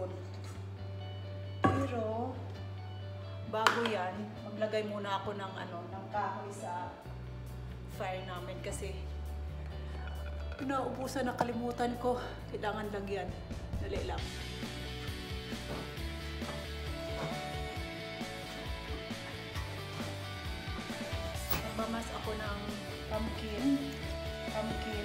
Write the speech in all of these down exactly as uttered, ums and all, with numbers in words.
teaspoon. Pero bago yan, maglagay muna ako ng ano, ng kahoy sa fire namin kasi naubusan, nakalimutan ko. Kailangan lagyan. Dali lang. Nagmamas ako ng pumpkin. Pumpkin.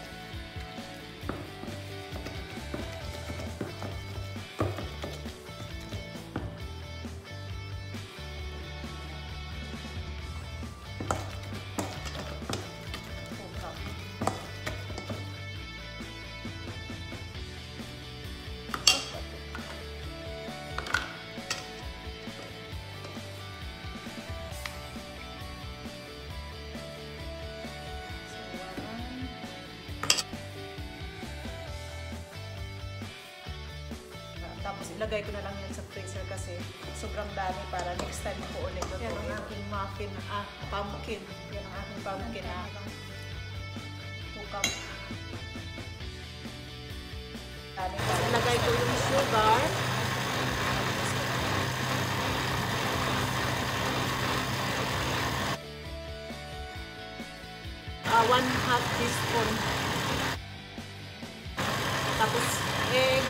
Tapos ilagay ko na lang yan sa freezer kasi sobrang dami para next time ako ulit. Yan ang aking muffin, ah, pumpkin. Yan ang aking pumpkin na two cup. Ilagay ko yung sugar. Uh, one half teaspoon. Tapos egg.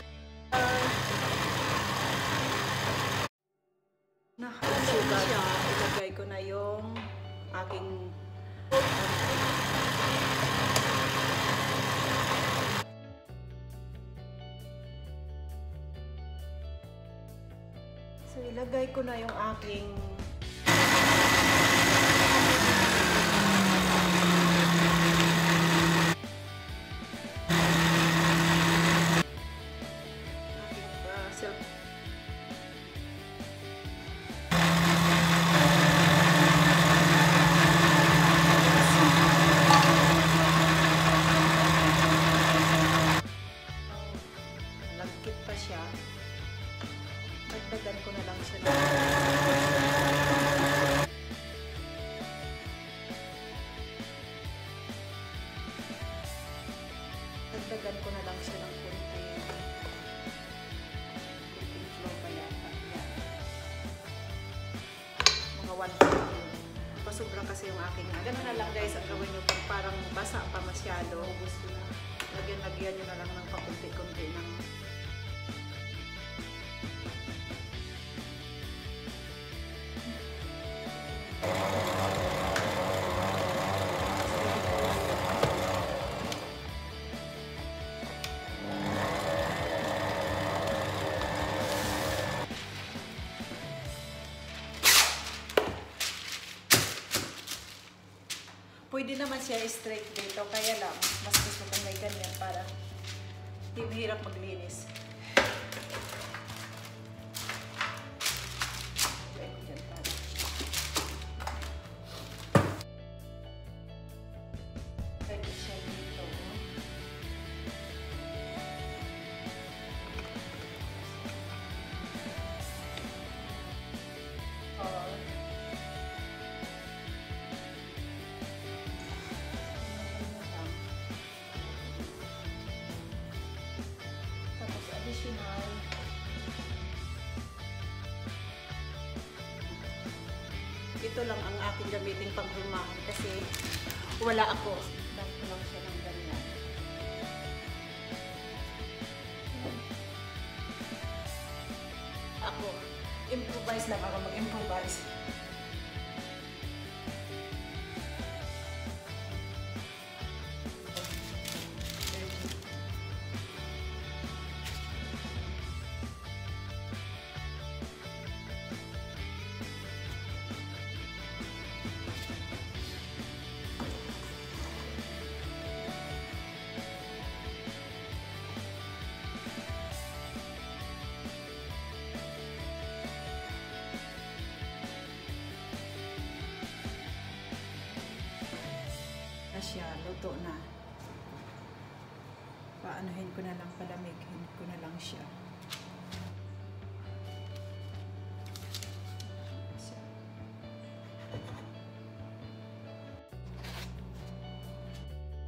Sugar. Ilagay ko na yung aking so ilagay ko na yung aking dagdagan ko na lang siya. Dagdagan ko na lang siya ng kunting kunting flour pa yata. Yan. Mga one fifty. Pasobra kasi yung aking nga. Ganun na lang guys ang gawin nyo pag parang basa pa masyado. Lagyan-lagyan nyo na lang ng pakunti-kunti ng pwede naman siya straight dito, kaya lang mas gusto kong may ganyan para hindi mahirap maglinis. Pwede siya dito. Additional. Ito lang ang aking gamitin pang rumahan kasi wala ako. Dahil ko lang siya ng ganyan. Ako, improvise lang ako mag-improvise. Siya, luto na. Paanohin ko na lang, palamighin ko na lang siya.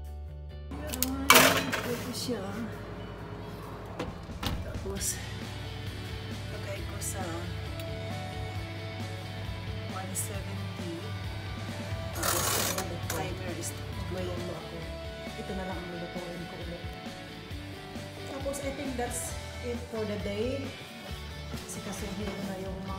Yan, ito siya. Tapos sa one seventy. Timer is maglayan mo ako. Ito na lang ang lulutuin ko ulit. Tapos I think that's it for the day. Kasi kasi hindi na yung mga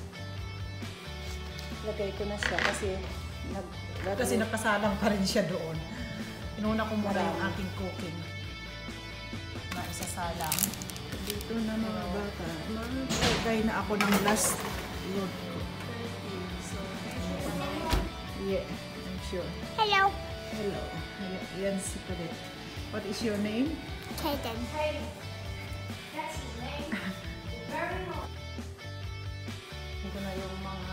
lagay ko na siya kasi nag kasi nakasalang pa rin siya doon. Inuna ko muna yung aking cooking na isasalang. Dito na mga bata. Magkakay na ako ng last load ko. Yeah, I'm sure. Hello. Hello. Yan si Kulit. What is your name? Kaden. Hey. That's his name. Very much. Ito na yung mga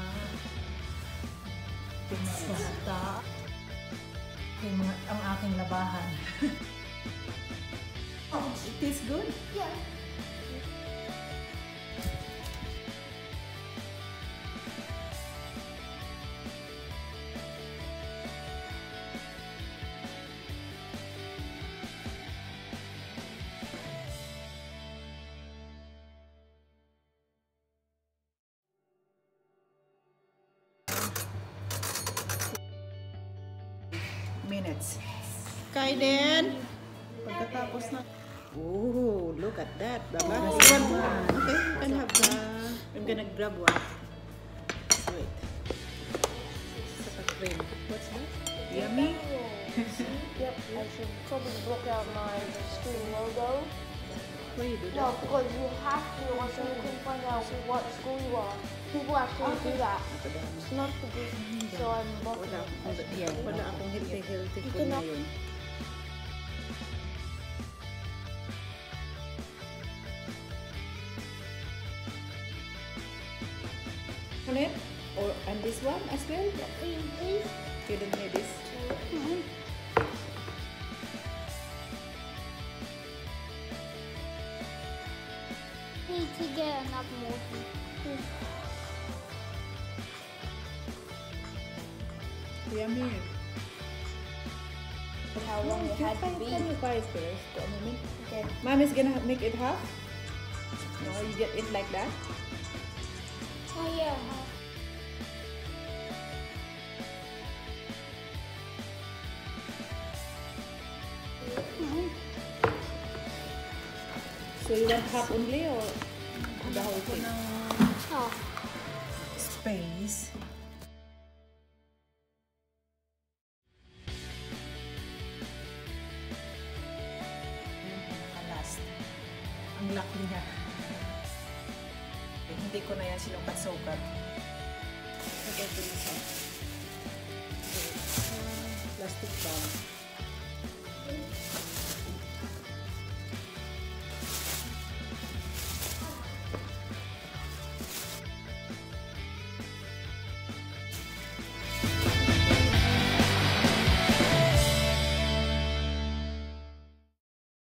pinasasta. Yung mga, ang aking labahan. Oh, it tastes good? Yeah. Minutes. Kaiden. Pagkatapos na. Oh, look at that. Baba. Oh. Okay, you can have the. I'm gonna grab one. Wait. It's a cream. What's that? Yummy. Yep, I should probably block out my school logo. Why you do that? No, because you have to, or so you can find out what school you are. People actually do that. It's not the good, so I'm blocking Wala it. akong, yeah, wala akong healthy, healthy You food cannot- ngayon. Ulit? Or, and this one as well? Please, please. You don't need this? Mm-hmm. Need to get enough more. Yummy. How long it had to be. Can you fry it first? A moment. Okay. Mommy's gonna make it half. No, you get it like that. Oh yeah. So you want half only or the whole thing? Oh. Space. Last. Ang laki niya. Eh, hindi ko na yan sinukat-sukat. Lagay ko na sa plastic bag.